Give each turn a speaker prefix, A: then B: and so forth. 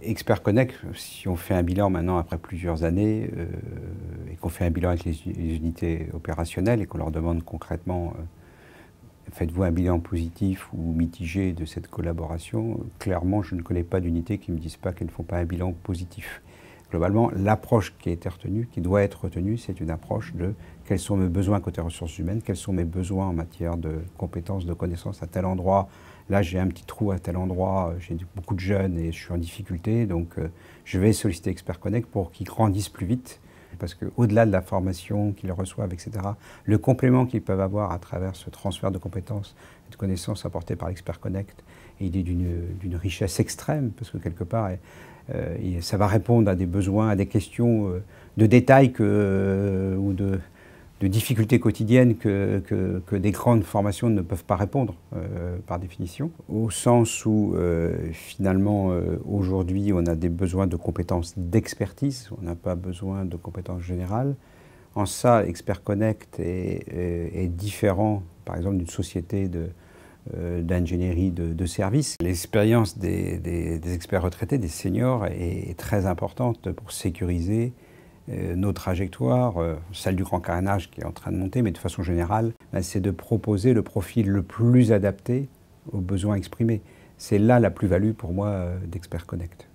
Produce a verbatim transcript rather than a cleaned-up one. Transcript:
A: Expert Connect, si on fait un bilan maintenant après plusieurs années euh, et qu'on fait un bilan avec les, les unités opérationnelles et qu'on leur demande concrètement euh, faites-vous un bilan positif ou mitigé de cette collaboration, clairement je ne connais pas d'unités qui ne me disent pas qu'elles ne font pas un bilan positif. Globalement, l'approche qui a été retenue, qui doit être retenue, c'est une approche de quels sont mes besoins côté ressources humaines, quels sont mes besoins en matière de compétences, de connaissances à tel endroit. Là, j'ai un petit trou à tel endroit, j'ai beaucoup de jeunes et je suis en difficulté, donc euh, je vais solliciter Expert Connect pour qu'ils grandissent plus vite. Parce qu'au-delà de la formation qu'ils reçoivent, et cetera, le complément qu'ils peuvent avoir à travers ce transfert de compétences et de connaissances apportées par l'Expert Connect, et il est d'une richesse extrême, parce que quelque part, euh, ça va répondre à des besoins, à des questions euh, de détails que, euh, ou de, de difficultés quotidiennes que, que, que des grandes formations ne peuvent pas répondre, euh, par définition. Au sens où, euh, finalement, euh, aujourd'hui, on a des besoins de compétences d'expertise, on n'a pas besoin de compétences générales. En ça, Expert Connect est, est, est différent, par exemple, d'une société de, euh, d'ingénierie de, de services. L'expérience des, des, des experts retraités, des seniors, est, est très importante pour sécuriser Euh, nos trajectoires, euh, celle du grand carénage qui est en train de monter, mais de façon générale, ben, c'est de proposer le profil le plus adapté aux besoins exprimés. C'est là la plus-value pour moi euh, d'Expert Connect.